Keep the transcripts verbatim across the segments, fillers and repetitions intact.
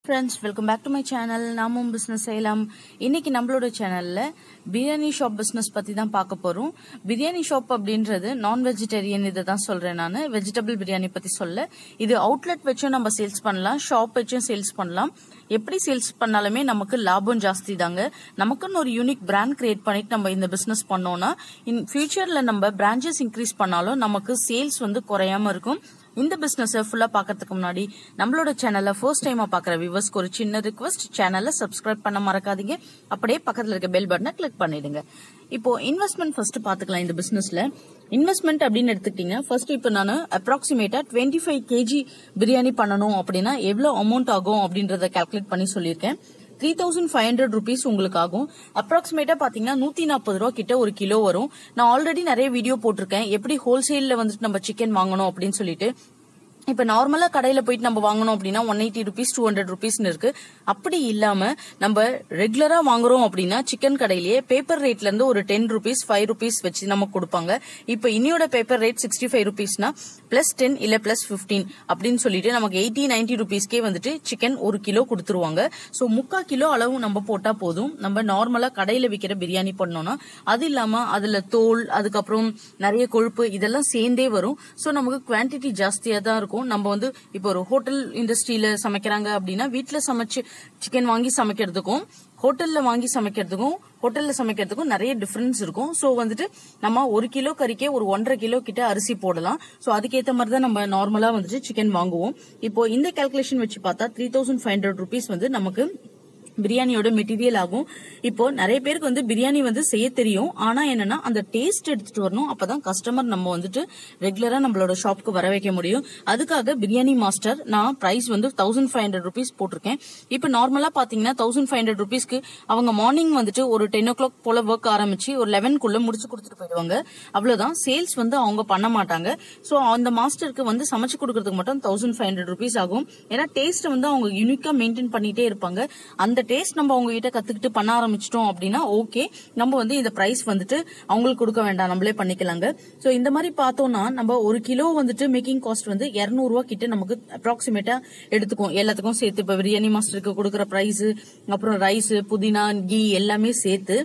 Friends, welcome back to my channel namumbusinessseiyalaam. இன்னைக்கு நம்மளோட சேனல்ல பிரியாணி ஷாப் பிசினஸ் பத்தி தான் பார்க்க போறோம். பிரியாணி ஷாப் அப்படின்றது நான் வெஜிடேரியன் இத தான் சொல்றேன் நான். வெஜிடபிள் பிரியாணி பத்தி சொல்ல. இது அவுட்லெட் வெச்சும் நம்ம சேல்ஸ் பண்ணலாம், ஷாப் வெச்சும் சேல்ஸ் பண்ணலாம். எப்படி சேல்ஸ் பண்ணாலுமே நமக்கு லாபம் ஜாஸ்தி தாங்க. நமக்குன்னு ஒரு யூனிக் பிராண்ட் கிரியேட் பண்ணிட்டு நம்ம இந்த பிசினஸ் பண்ணோம்னா இன் ஃபியூச்சர்ல நம்ம பிரான்ச்சஸ் இன்க்ரீஸ் பண்ணாலும் நமக்கு சேல்ஸ் வந்து குறையாம இருக்கும். இந்த பிசினஸ் ஃபுல்லா பாக்கிறதுக்கு முன்னாடி நம்மளோட சேனல்ல ஃபர்ஸ்ட் டைமா பாக்குற வியூவர்ஸ்க்கு ஒரு சின்ன ரிக்வெஸ்ட், சேனலை சப்ஸ்கிரைப் பண்ண மறக்காதீங்க. அப்படியே பக்கத்துல இருக்க பெல் பட்டனை கிளிக் பண்ணிடுங்க. இப்போ இன்வெஸ்ட்மெண்ட் ஃபர்ஸ்ட் பாத்துக்கலாம். இந்த பிசினஸ்ல இன்வெஸ்ட்மெண்ட் அப்படின்னு எடுத்துக்கிட்டீங்க, ஃபர்ஸ்ட் இப்போ நான் அப்ராக்சிமேட்டா டுவெண்ட்டி ஃபைவ் கேஜி பிரியாணி பண்ணணும் அப்படின்னா எவ்வளவு அமௌண்ட் ஆகும் அப்படின்றத கால்குலேட் பண்ணி சொல்லியிருக்கேன். Three thousand five hundred rupees உங்களுக்கு ஆகும். அப்ராக்சிமேட்டா பாத்தீங்கன்னா நூத்தி நாற்பது ரூபா கிட்ட ஒரு கிலோ வரும். நான் ஆல்ரெடி நிறைய வீடியோ போட்டிருக்கேன் எப்படி ஹோல்சேல்ல வந்துட்டு நம்ம சிக்கன் வாங்கணும் அப்படின்னு சொல்லிட்டு. இப்ப நார்மலா கடையில போயிட்டு நம்ம வாங்கணும் அப்படின்னா one eighty rupees two hundred ருபீஸ்னு இருக்கு. அப்படி இல்லாம நம்ம ரெகுலரா வாங்குறோம் அப்படின்னா சிக்கன் கடையிலேயே பேப்பர் ரேட்ல இருந்து ஒரு டென் ருபீஸ் ஃபைவ் ருபீஸ் வச்சு நமக்கு கொடுப்பாங்க. இப்ப இன்னியோட பேப்பர் ரேட் சிக்ஸ்டி ஃபைவ் ருபீஸ்னா பிளஸ் டென் இல்ல பிளஸ் பிப்டீன் அப்படின்னு சொல்லிட்டு நமக்கு எயிட்டி நைன்டி ருபீஸ்க்கே வந்துட்டு சிக்கன் ஒரு கிலோ கொடுத்துருவாங்க. சோ முக்கா கிலோ அளவு நம்ம போட்டா போதும். நம்ம நார்மலா கடையில விற்கிற பிரியாணி பண்ணோம்னா அது இல்லாம அதுல தோல், அதுக்கப்புறம் நிறைய கொழுப்பு இதெல்லாம் சேர்ந்தே வரும். சோ நமக்கு குவான்டிட்டி ஜாஸ்தியா தான் இருக்கும். நம்ம வந்து இப்போ ஒரு ஹோட்டல் இண்டஸ்ட்ரியில சமைக்கிறாங்க அப்படின்னா வீட்டுல சமைச்சு சிக்கன் வாங்கி சமைக்கிறதுக்கும் ஹோட்டல்ல வாங்கி சமைக்கிறதுக்கும் ஹோட்டல்ல சமைக்கிறதுக்கும் நிறைய டிஃபரன்ஸ் இருக்கும். சோ வந்துட்டு நம்ம ஒரு கிலோ கறிக்கே ஒரு ஒன்றரை கிலோ கிட்ட அரிசி போடலாம். சோ அதுக்கேற்ற மாதிரி தான் நம்ம நார்மலா வந்துட்டு சிக்கன் வாங்குவோம். இப்போ இந்த கால்குலேஷன் வச்சு பார்த்தா three thousand five hundred rupees வந்து நமக்கு பிரியாணியோட மெட்டீரியல் ஆகும். இப்போ நிறைய பேருக்கு வந்து பிரியாணி வந்து செய்ய தெரியும், ஆனா என்னன்னா அந்த டேஸ்ட் எடுத்துட்டு வரணும். அப்பதான் கஸ்டமர் நம்ம வந்துட்டு ரெகுலரா நம்மளோட ஷாப்க்கு வர வைக்க முடியும். அதுக்காக பிரியாணி மாஸ்டர் நான் பிரைஸ் வந்து தௌசண்ட் ஃபைவ் ஹண்ட்ரட் ருபீஸ் போட்டிருக்கேன். இப்ப நார்மலா பாத்தீங்கன்னா தௌசண்ட் ஃபைவ் ஹண்ட்ரட் ருபீஸ்க்கு அவங்க மார்னிங் வந்துட்டு ஒரு டென் ஓ கிளாக் போல ஒர்க் ஆரம்பிச்சு ஒரு லெவன்குள்ள முடிச்சு கொடுத்துட்டு போயிடுவாங்க. அவ்வளவுதான். சேல்ஸ் வந்து அவங்க பண்ண மாட்டாங்க. சோ அந்த மாஸ்டருக்கு வந்து சமைச்சு கொடுக்கறதுக்கு மட்டும் தௌசண்ட் ஃபைவ் ஹண்ட்ரட் ருபீஸ் ஆகும். ஏன்னா டேஸ்ட் வந்து அவங்க யூனிக்கா மெயின்டைன் பண்ணிட்டே இருப்பாங்க. அந்த டேஸ்ட் நம்ம அவங்க கிட்ட கத்துக்கிட்டு பண்ண ஆரம்பிச்சிட்டோம் அப்படின்னா ஓகே, நம்ம வந்து இந்த பிரைஸ் வந்துட்டு அவங்களுக்கு கொடுக்க வேண்டாம், நம்மளே பண்ணிக்கலாங்க. சோ இந்த மாதிரி பார்த்தோம்னா நம்ம ஒரு கிலோ வந்துட்டு மேக்கிங் காஸ்ட் வந்து இருநூறு ரூபா கிட்ட நமக்கு அப்ராக்சிமேட்டா எடுத்துக்கும். எல்லாத்துக்கும் சேர்த்து இப்ப பிரியாணி மாஸ்டருக்கு கொடுக்கற பிரைஸ், அப்புறம் ரைஸ், புதினா, கீ எல்லாமே சேர்த்து.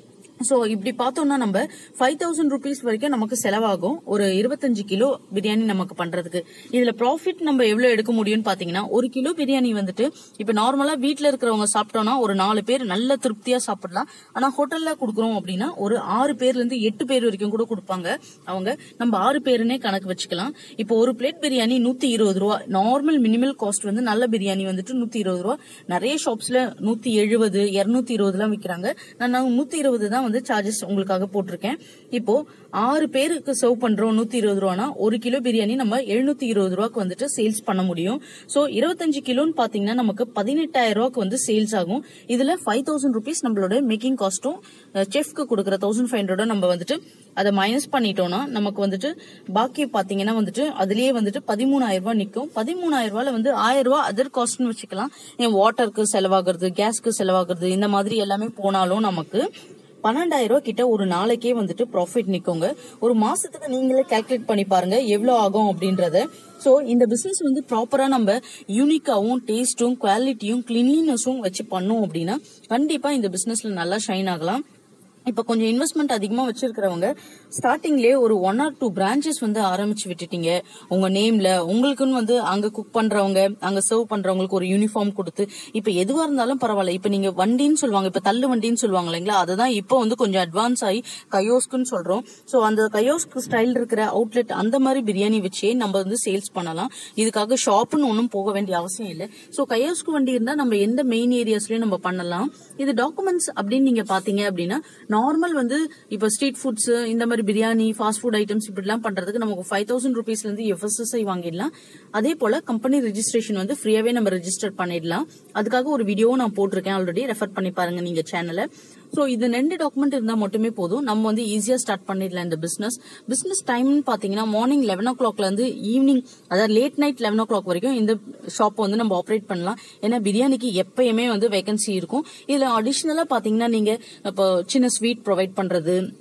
சோ இப்படி பார்த்தோம்னா நம்ம ஃபைவ் தௌசண்ட் ருபீஸ் வரைக்கும் நமக்கு செலவாகும் ஒரு இருபத்தஞ்சு கிலோ பிரியாணி நமக்கு பண்றதுக்கு. இதுல ப்ராஃபிட் நம்ம எவ்வளவு எடுக்க முடியும்னு பாத்தீங்கன்னா ஒரு கிலோ பிரியாணி வந்துட்டு இப்ப நார்மலா வீட்டுல இருக்கிறவங்க சாப்பிட்டோம்னா ஒரு நாலு பேர் நல்ல திருப்தியா சாப்பிடலாம். ஆனா ஹோட்டல்ல குடுக்கறோம் அப்படின்னா ஒரு ஆறு பேர்ல இருந்து எட்டு பேர் வரைக்கும் கூட கொடுப்பாங்க அவங்க. நம்ம ஆறு பேருன்னே கணக்கு வச்சுக்கலாம். இப்போ ஒரு பிளேட் பிரியாணி நூத்தி இருபது ரூபா. நார்மல் மினிமல் காஸ்ட் வந்து நல்ல பிரியாணி வந்துட்டு நூத்தி இருபது ரூபா. நிறைய ஷாப்ஸ்ல நூத்தி எழுபது இருநூத்தி இருபது எல்லாம் விற்கிறாங்க. நான் நூத்தி இருபது தான் வந்து சார்ஜஸ் உங்களுக்காக போட்டிருக்கேன். இப்போ ஆறு பேருக்கு சர்வ் பண்றோம் நூத்தி இருபது ரூபானா ஒரு கிலோ பிரியாணி நம்ம எழுநூத்தி இருபது ரூபாய்க்கு வந்துட்டு சேல்ஸ் பண்ண முடியும். சோ இருபத்தஞ்சு கிலோன்னு பாத்தீங்கன்னா நமக்கு பதினெட்டாயிரம் ரூபாய்க்கு வந்து சேல்ஸ் ஆகும். இதுல ஃபைவ் தௌசண்ட் ருபீஸ் நம்மளோட மேக்கிங் காஸ்டும் செஃப்க்கு கொடுக்குற தௌசண்ட் ஃபைவ் ஹண்ட்ரட் நம்ம வந்துட்டு அதை மைனஸ் பண்ணிட்டோம்னா நமக்கு வந்துட்டு பாக்கி பாத்தீங்கன்னா வந்துட்டு அதுலயே வந்துட்டு பதிமூணாயிரம் ரூபாய் நிக்கும். பதிமூணாயிரம் ரூபாயில வந்து ஆயிரம் ரூபாய் அதர் காஸ்ட்னு வச்சுக்கலாம். என் வாட்டருக்கு செலவாகிறது, கேஸ்க்கு செலவாகிறது, இந்த மாதிரி எல்லாமே போனாலும் நமக்கு பன்னெண்டாயிரம் ரூபாய் கிட்ட ஒரு நாளைக்கே வந்துட்டு ப்ராஃபிட் நிக்குங்க. ஒரு மாசத்துக்கு நீங்களே கால்குலேட் பண்ணி பாருங்க எவ்வளவு ஆகும் அப்படின்றத. சோ இந்த பிசினஸ் வந்து ப்ராப்பரா நம்ம யூனிக்காவும் டேஸ்டும் குவாலிட்டியும் கிளீன்லினஸும் வச்சு பண்ணோம் அப்படின்னா கண்டிப்பா இந்த பிசினஸ்ல நல்லா ஷைன் ஆகலாம். இப்ப கொஞ்சம் இன்வெஸ்ட்மெண்ட் அதிகமா வச்சிருக்கிறவங்க ஸ்டார்டிங்லயே ஒரு ஒன் ஆர் டூ பிரான்ச்சஸ் வந்து ஆரம்பிச்சு விட்டுட்டீங்க உங்க நேம்ல. உங்களுக்குன்னு வந்து அங்க குக் பண்றவங்க, அங்க சர்வ் பண்றவங்களுக்கு ஒரு யூனிஃபார்ம் கொடுத்து, இப்ப எதுவா இருந்தாலும் பரவாயில்ல. இப்ப நீங்க வண்டின்னு சொல்லுவாங்க, இப்ப தள்ளு வண்டின்னு சொல்லுவாங்க இல்லைங்களா, அதுதான் இப்ப வந்து கொஞ்சம் அட்வான்ஸ் ஆகி கயோஸ்க்குன்னு சொல்றோம். சோ அந்த கயோஸ்க்கு ஸ்டைல் இருக்கிற அவுட்லெட் அந்த மாதிரி பிரியாணி வச்சே நம்ம வந்து சேல்ஸ் பண்ணலாம். இதுக்காக ஷாப்னு ஒன்னும் போக வேண்டிய அவசியம் இல்லை. சோ கயோஸ்க்கு வண்டி இருந்தா நம்ம எந்த மெயின் ஏரியாஸ்லயும் நம்ம பண்ணலாம். இது டாக்குமெண்ட்ஸ் அப்படின்னு நீங்க பாத்தீங்க அப்படின்னா நார்மல் வந்து இப்ப ஸ்ட்ரீட் ஃபுட்ஸ், இந்த மாதிரி பிரியாணி, ஃபாஸ்ட் ஃபுட் ஐட்டம்ஸ் இப்படி எல்லாம் பண்றதுக்கு நமக்கு ஃபைவ் தௌசண்ட் ருபீஸ்ல இருந்து எஃப்எஸ்எஸ்ஐ வாங்கிடலாம். அதே போல கம்பெனி ரெஜிஸ்ட்ரேஷன் வந்து ஃப்ரீயாவே நம்ம ரெஜிஸ்டர் பண்ணிடலாம். அதுக்காக ஒரு வீடியோ நான் போட்டிருக்கேன் ஆல்ரெடி, ரெஃபர் பண்ணி பாருங்க நீங்க சேனலை. சோ இது ரெண்டு டாக்குமெண்ட் இருந்தா மட்டுமே போதும், நம்ம வந்து ஈஸியா ஸ்டார்ட் பண்ணிடலாம் இந்த பிசினஸ். பிசினஸ் டைம்னு பாத்தீங்கன்னா மார்னிங் லெவன் ஓ கிளாக்ல இருந்து ஈவினிங் அதாவது late night eleven o'clock வரைக்கும் இந்த ஷாப் வந்து நம்ம ஆப்ரேட் பண்ணலாம். ஏன்னா பிரியாணிக்கு எப்பயுமே வந்து வேகன்சி இருக்கும். இதுல அடிஷனலா பாத்தீங்கன்னா நீங்க இப்போ சின்ன ஸ்வீட் ப்ரொவைட் பண்றது,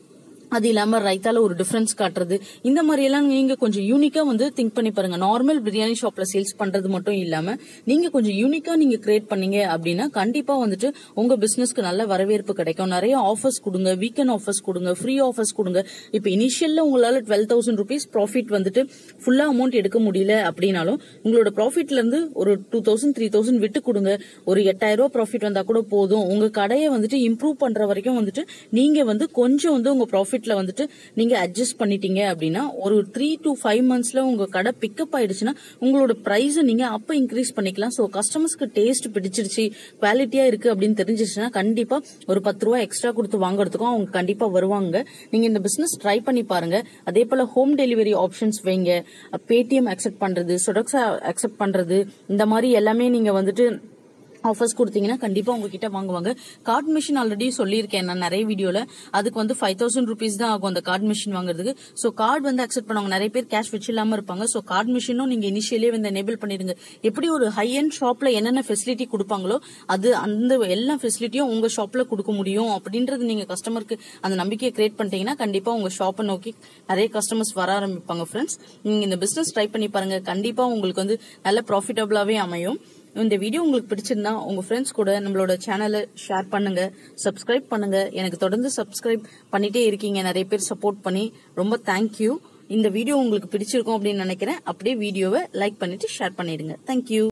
அது இல்லாம ரைத்தால ஒரு டிஃபரன்ஸ் காட்டுறது, இந்த மாதிரி எல்லாம் நீங்க கொஞ்சம் யூனிக்கா வந்து திங்க் பண்ணி பாருங்க. நார்மல் பிரியாணி ஷாப்ல சேல்ஸ் பண்றது மட்டும் இல்லாம நீங்க கொஞ்சம் யூனிக்கா நீங்க கிரியேட் பண்ணீங்க அப்படின்னா கண்டிப்பா வந்துட்டு உங்க பிசினஸ்க்கு நல்ல வரவேற்பு கிடைக்கும். நிறைய ஆஃபர்ஸ் கொடுங்க, வீக்கெண்ட் ஆஃபர்ஸ் கொடுங்க, ஃப்ரீ ஆஃபர்ஸ் கொடுங்க. இப்ப இனிஷியல்ல உங்களால டுவெல் தௌசண்ட் ருபீஸ் ப்ராஃபிட் வந்துட்டு ஃபுல்லா அமௌண்ட் எடுக்க முடியல அப்படின்னாலும் உங்களோட ப்ராஃபிட்ல இருந்து ஒரு டூ தௌசண்ட் த்ரீ தௌசண்ட் விட்டு கொடுங்க. ஒரு எட்டாயிரம் ரூபாய் ப்ராஃபிட் வந்தா கூட போதும். உங்க கடையை வந்துட்டு இம்ப்ரூவ் பண்ற வரைக்கும் வந்துட்டு நீங்க வந்து கொஞ்சம் வந்து உங்க ப்ராஃபிட் வந்துட்டு நீங்க அட்ஜஸ்ட் பண்ணிட்டீங்க அப்படின்னா ஒரு த்ரீ டு ஃபைவ் மந்த்ஸ்ல உங்க கடை பிக்கப் ஆயிடுச்சுன்னா உங்களோட பிரைஸ் நீங்க அப்ப இன்க்ரீஸ் பண்ணிக்கலாம். சோ கஸ்டமர்ஸ்க்கு டேஸ்ட் பிடிச்சிருச்சு, குவாலிட்டியா இருக்கு அப்படின்னு தெரிஞ்சிருச்சுன்னா கண்டிப்பா ஒரு பத்து ரூபாய் எக்ஸ்ட்ரா கொடுத்து வாங்குறதுக்கும் அவங்க கண்டிப்பா வருவாங்க. நீங்க இந்த பிசினஸ் ட்ரை பண்ணி பாருங்க. அதே போல ஹோம் டெலிவரி ஆப்ஷன்ஸ் வைங்க, பேடிஎம் அக்செப்ட் பண்றது, சொடக்ஸா அக்செப்ட் பண்றது, இந்த மாதிரி எல்லாமே நீங்க வந்துட்டு ஆஃபர்ஸ் கொடுத்தீங்கன்னா கண்டிப்பா உங்ககிட்ட வாங்குவாங்க. கார்ட் மிஷின் ஆல்ரெடி சொல்லியிருக்கேன் நான் நிறைய வீடியோல. அதுக்கு வந்து ஃபைவ் தௌசண்ட் ருபீஸ் தான் ஆகும் அந்த கார்ட் மிஷின் வாங்குறதுக்கு. சோ கார்டு வந்து அக்செப்ட் பண்ணுவாங்க. நிறைய பேர் கேஷ் வச்சு இல்லாம இருப்பாங்க. சோ கார்ட் மிஷினும் நீங்க இனிஷியலே வந்து எனேபிள் பண்ணிருங்க. எப்படி ஒரு ஹை எண்ட் ஷாப்ல என்னென்ன ஃபெசிலிட்டி கொடுப்பாங்களோ அது அந்த எல்லா ஃபெசிலிட்டியும் உங்க ஷாப்ல கொடுக்க முடியும் அப்படின்றது நீங்க கஸ்டமருக்கு அந்த நம்பிக்கையை கிரியேட் பண்ணிட்டீங்கன்னா கண்டிப்பா உங்க ஷாப்பை நோக்கி நிறைய கஸ்டமர்ஸ் வர ஆரம்பிப்பாங்க. ஃப்ரெண்ட்ஸ், நீங்க இந்த பிசினஸ் ட்ரை பண்ணி பாருங்க. கண்டிப்பா உங்களுக்கு வந்து நல்ல ப்ராஃபிட்டபிளாவே அமையும். இந்த வீடியோ உங்களுக்கு பிடிச்சிருந்தா உங்க ஃப்ரெண்ட்ஸ் கூட நம்மளோட சேனலை ஷேர் பண்ணுங்க, சப்ஸ்கிரைப் பண்ணுங்க. எனக்கு தொடர்ந்து சப்ஸ்கிரைப் பண்ணிட்டே இருக்கீங்க, நிறைய பேர் சப்போர்ட் பண்ணி. ரொம்ப தேங்க்யூ. இந்த வீடியோ உங்களுக்கு பிடிச்சிருக்கும் அப்படின்னு நினைக்கிறேன். அப்படியே வீடியோவை லைக் பண்ணிட்டு ஷேர் பண்ணிடுங்க. தேங்க்யூ.